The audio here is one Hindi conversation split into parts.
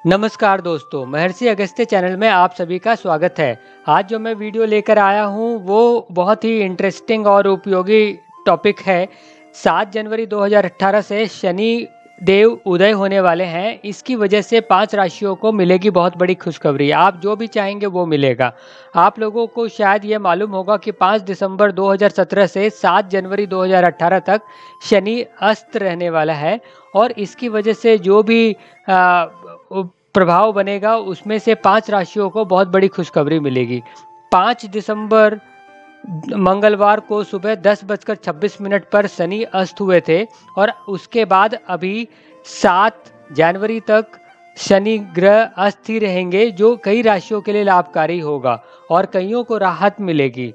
नमस्कार दोस्तों, महर्षि अगस्त्य चैनल में आप सभी का स्वागत है। आज जो मैं वीडियो लेकर आया हूँ वो बहुत ही इंटरेस्टिंग और उपयोगी टॉपिक है। 7 जनवरी 2018 से शनि देव उदय होने वाले हैं। इसकी वजह से 5 राशियों को मिलेगी बहुत बड़ी खुशखबरी। आप जो भी चाहेंगे वो मिलेगा। आप लोगों को शायद ये मालूम होगा कि 5 दिसंबर 2017 से 7 जनवरी 2018 तक शनि अस्त रहने वाला है और इसकी वजह से जो भी प्रभाव बनेगा उसमें से 5 राशियों को बहुत बड़ी खुशखबरी मिलेगी। 5 दिसंबर मंगलवार को सुबह 10:26 पर शनि अस्त हुए थे और उसके बाद अभी 7 जनवरी तक शनि ग्रह अस्त ही रहेंगे, जो कई राशियों के लिए लाभकारी होगा और कईयों को राहत मिलेगी।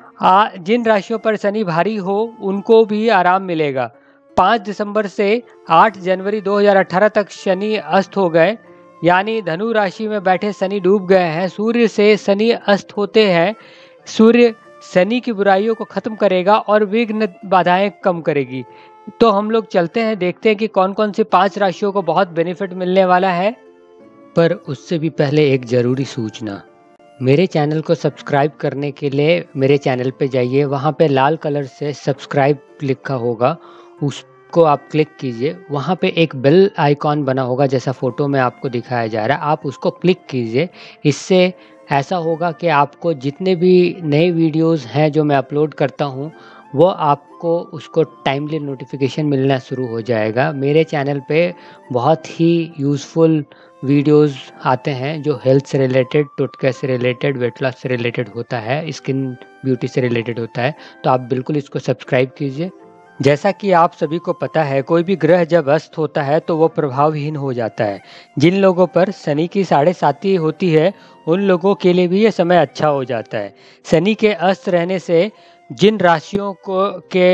जिन राशियों पर शनि भारी हो उनको भी आराम मिलेगा। 5 दिसंबर से 8 जनवरी 2018 तक शनि अस्त हो गए, यानी धनु राशि में बैठे शनि डूब गए हैं। सूर्य से शनि अस्त होते हैं। सूर्य शनि की बुराइयों को खत्म करेगा और विघ्न बाधाएं कम करेगी। तो हम लोग चलते हैं, देखते हैं कि कौन कौन सी 5 राशियों को बहुत बेनिफिट मिलने वाला है। पर उससे भी पहले एक ज़रूरी सूचना, मेरे चैनल को सब्सक्राइब करने के लिए मेरे चैनल पे जाइए। वहाँ पे लाल कलर से सब्सक्राइब लिखा होगा, उसको आप क्लिक कीजिए। वहाँ पे एक बेल आइकॉन बना होगा जैसा फ़ोटो में आपको दिखाया जा रहा है, आप उसको क्लिक कीजिए। इससे ऐसा होगा कि आपको जितने भी नए वीडियोस हैं जो मैं अपलोड करता हूँ वो आपको उसको टाइमली नोटिफिकेशन मिलना शुरू हो जाएगा। मेरे चैनल पे बहुत ही यूज़फुल वीडियोस आते हैं जो हेल्थ से रिलेटेड, टोटके से रिलेटेड, वेट लॉस से रिलेटेड होता है, स्किन ब्यूटी से रिलेटेड होता है। तो आप बिल्कुल इसको सब्सक्राइब कीजिए। जैसा कि आप सभी को पता है, कोई भी ग्रह जब अस्त होता है तो वो प्रभावहीन हो जाता है। जिन लोगों पर शनि की 7.5 होती है उन लोगों के लिए भी ये समय अच्छा हो जाता है। शनि के अस्त रहने से जिन राशियों को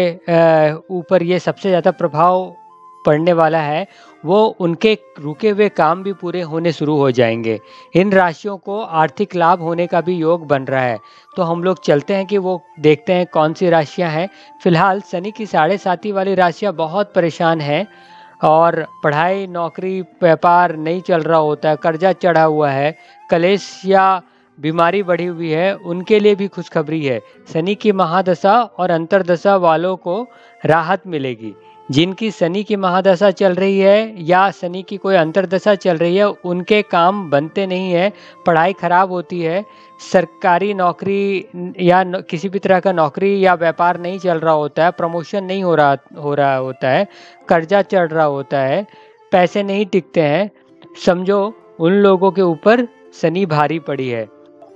के ऊपर ये सबसे ज़्यादा प्रभाव पड़ने वाला है वो उनके रुके हुए काम भी पूरे होने शुरू हो जाएंगे। इन राशियों को आर्थिक लाभ होने का भी योग बन रहा है। तो हम लोग चलते हैं कि वो देखते हैं कौन सी राशियां हैं। फिलहाल शनि की 7.5 वाली राशियां बहुत परेशान हैं और पढ़ाई, नौकरी, व्यापार नहीं चल रहा होता है, कर्जा चढ़ा हुआ है, कलेश या बीमारी बढ़ी हुई है, उनके लिए भी खुशखबरी है। शनि की महादशा और अंतर्दशा वालों को राहत मिलेगी। जिनकी शनि की महादशा चल रही है या शनि की कोई अंतर्दशा चल रही है उनके काम बनते नहीं है, पढ़ाई खराब होती है, सरकारी नौकरी या किसी भी तरह का नौकरी या व्यापार नहीं चल रहा होता है, प्रमोशन नहीं हो रहा होता है, कर्जा चढ़ रहा होता है, पैसे नहीं टिकते हैं, समझो उन लोगों के ऊपर शनि भारी पड़ी है।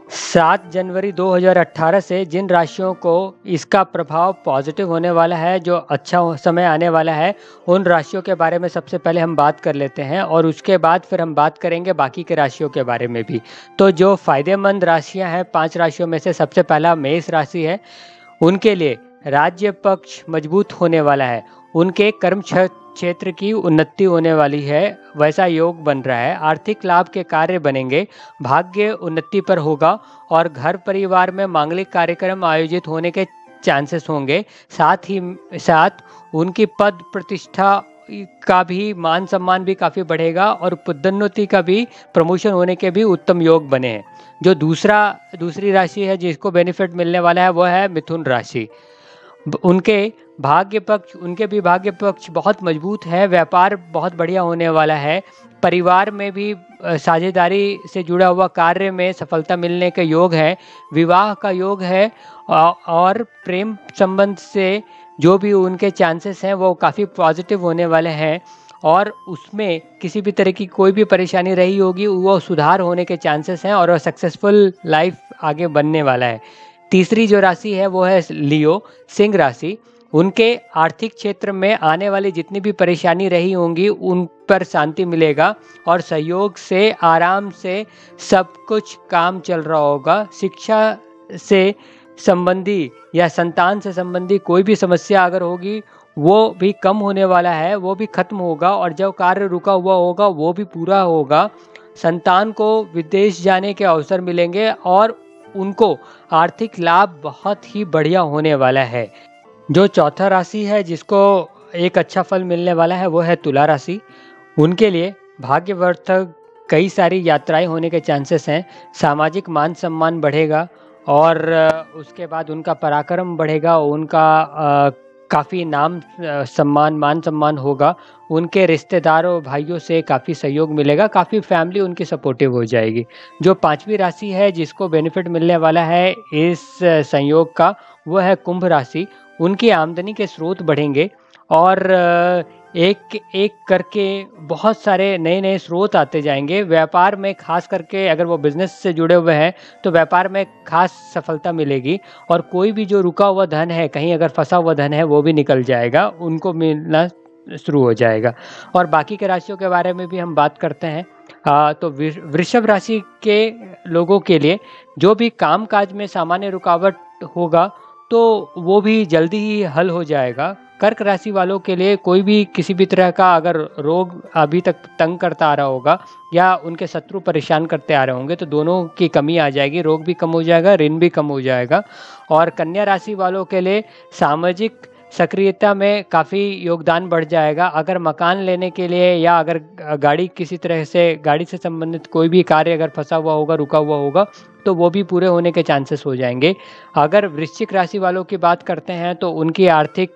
7 जनवरी 2018 से जिन राशियों को इसका प्रभाव पॉजिटिव होने वाला है, जो अच्छा समय आने वाला है, उन राशियों के बारे में सबसे पहले हम बात कर लेते हैं और उसके बाद फिर हम बात करेंगे बाकी के राशियों के बारे में भी। तो जो फायदेमंद राशियां हैं 5 राशियों में से सबसे पहला मेष राशि है। उनके लिए राज्य पक्ष मजबूत होने वाला है, उनके कर्म क्षेत्र की उन्नति होने वाली है, वैसा योग बन रहा है। आर्थिक लाभ के कार्य बनेंगे, भाग्य उन्नति पर होगा और घर परिवार में मांगलिक कार्यक्रम आयोजित होने के चांसेस होंगे। साथ ही साथ उनकी पद प्रतिष्ठा का भी, मान सम्मान भी काफ़ी बढ़ेगा और पदोन्नति का भी, प्रमोशन होने के भी उत्तम योग बने हैं। जो दूसरी राशि है जिसको बेनिफिट मिलने वाला है वो है मिथुन राशि। उनके भी भाग्य पक्ष बहुत मजबूत है, व्यापार बहुत बढ़िया होने वाला है, परिवार में भी साझेदारी से जुड़ा हुआ कार्य में सफलता मिलने के योग है, विवाह का योग है और प्रेम संबंध से जो भी उनके चांसेस हैं वो काफ़ी पॉजिटिव होने वाले हैं और उसमें किसी भी तरह की कोई भी परेशानी रही होगी वो सुधार होने के चांसेस हैं और सक्सेसफुल लाइफ आगे बनने वाला है। तीसरी जो राशि है वो है लियो, सिंह राशि। उनके आर्थिक क्षेत्र में आने वाली जितनी भी परेशानी रही होंगी उन पर शांति मिलेगा और सहयोग से आराम से सब कुछ काम चल रहा होगा। शिक्षा से संबंधी या संतान से संबंधी कोई भी समस्या अगर होगी वो भी कम होने वाला है, वो भी खत्म होगा और जो कार्य रुका हुआ होगा वो भी पूरा होगा। संतान को विदेश जाने के अवसर मिलेंगे और उनको आर्थिक लाभ बहुत ही बढ़िया होने वाला है। जो चौथा राशि है जिसको एक अच्छा फल मिलने वाला है वो है तुला राशि। उनके लिए भाग्यवर्धक कई सारी यात्राएं होने के चांसेस हैं। सामाजिक मान सम्मान बढ़ेगा और उसके बाद उनका पराक्रम बढ़ेगा, उनका काफ़ी नाम सम्मान मान सम्मान होगा। उनके रिश्तेदारों भाइयों से काफ़ी सहयोग मिलेगा, काफ़ी फैमिली उनकी सपोर्टिव हो जाएगी। जो 5वीं राशि है जिसको बेनिफिट मिलने वाला है इस संयोग का, वो है कुंभ राशि। उनकी आमदनी के स्रोत बढ़ेंगे और एक एक करके बहुत सारे नए नए स्रोत आते जाएंगे। व्यापार में खास करके अगर वो बिजनेस से जुड़े हुए हैं तो व्यापार में खास सफलता मिलेगी और कोई भी जो रुका हुआ धन है, कहीं अगर फंसा हुआ धन है, वो भी निकल जाएगा, उनको मिलना शुरू हो जाएगा। और बाकी के राशियों के बारे में भी हम बात करते हैं। तो वृषभ राशि के लोगों के लिए जो भी काम काज में सामान्य रुकावट होगा तो वो भी जल्दी ही हल हो जाएगा। कर्क राशि वालों के लिए कोई भी किसी भी तरह का अगर रोग अभी तक तंग करता आ रहा होगा या उनके शत्रु परेशान करते आ रहे होंगे तो दोनों की कमी आ जाएगी, रोग भी कम हो जाएगा, ऋण भी कम हो जाएगा। और कन्या राशि वालों के लिए सामाजिक सक्रियता में काफ़ी योगदान बढ़ जाएगा। अगर मकान लेने के लिए या अगर गाड़ी किसी तरह से गाड़ी से संबंधित कोई भी कार्य अगर फंसा हुआ होगा, रुका हुआ होगा, तो वो भी पूरे होने के चांसेस हो जाएंगे। अगर वृश्चिक राशि वालों की बात करते हैं तो उनकी आर्थिक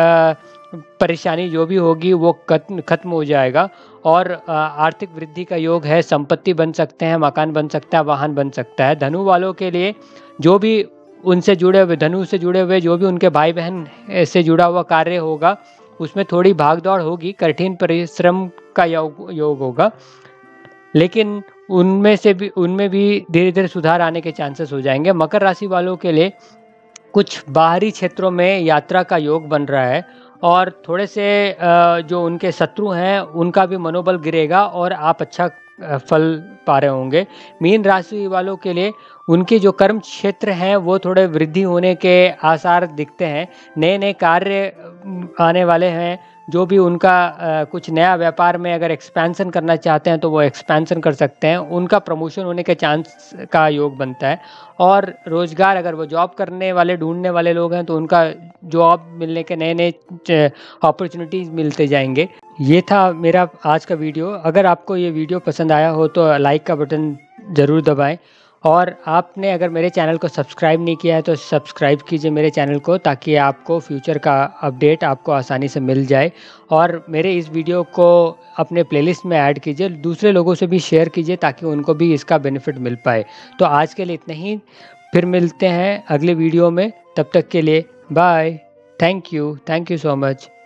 परेशानी जो भी होगी वो खत्म हो जाएगा और आर्थिक वृद्धि का योग है। संपत्ति बन सकते हैं, मकान बन सकता है, वाहन बन सकता है। धनु वालों के लिए जो भी उनसे जुड़े हुए, धनु से जुड़े हुए जो भी उनके भाई बहन से जुड़ा हुआ कार्य होगा उसमें थोड़ी भागदौड़ होगी, कठिन परिश्रम का योग होगा, लेकिन उनमें भी धीरे धीरे सुधार आने के चांसेस हो जाएंगे। मकर राशि वालों के लिए कुछ बाहरी क्षेत्रों में यात्रा का योग बन रहा है और थोड़े से जो उनके शत्रु हैं उनका भी मनोबल गिरेगा और आप अच्छा फल पा रहे होंगे। मीन राशि वालों के लिए उनके जो कर्म क्षेत्र हैं वो थोड़े वृद्धि होने के आसार दिखते हैं। नए नए कार्य आने वाले हैं। जो भी उनका कुछ नया व्यापार में अगर एक्सपेंशन करना चाहते हैं तो वो एक्सपेंशन कर सकते हैं। उनका प्रमोशन होने के चांस का योग बनता है। और रोजगार, अगर वो जॉब करने वाले ढूंढने वाले लोग हैं तो उनका जॉब मिलने के नए नए अपॉर्चुनिटीज़ मिलते जाएंगे। ये था मेरा आज का वीडियो। अगर आपको ये वीडियो पसंद आया हो तो लाइक का बटन ज़रूर दबाएं और आपने अगर मेरे चैनल को सब्सक्राइब नहीं किया है तो सब्सक्राइब कीजिए मेरे चैनल को, ताकि आपको फ्यूचर का अपडेट आपको आसानी से मिल जाए। और मेरे इस वीडियो को अपने प्लेलिस्ट में ऐड कीजिए, दूसरे लोगों से भी शेयर कीजिए ताकि उनको भी इसका बेनिफिट मिल पाए। तो आज के लिए इतना ही, फिर मिलते हैं अगले वीडियो में। तब तक के लिए bye. Thank you so much.